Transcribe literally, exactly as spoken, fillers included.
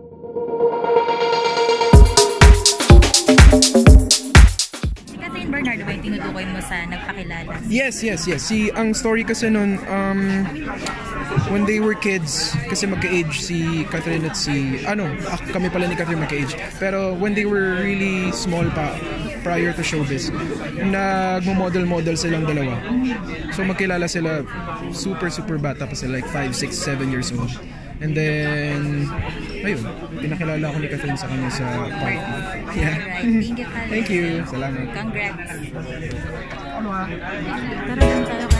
Bernardo ba yung tinutukoy mo sa nagpakilala? Yes, yes, yes. Si, ang story kasi nun, um, when they were kids, kasi magka-age si Catherine at si, ano, ah, kami pala ni Catherine magka-age. Pero when they were really small pa, prior to showbiz, nagmo-model-model silang dalawa. So magkilala sila, super, super bata pa sila, like five, six, seven years old. And then, ayun, pinakilala ako ni Catherine sa kanya sa party. Yeah. Alright, thank you. Thank you. Salamat. Congrats. Ano ah? Tara lang tayo.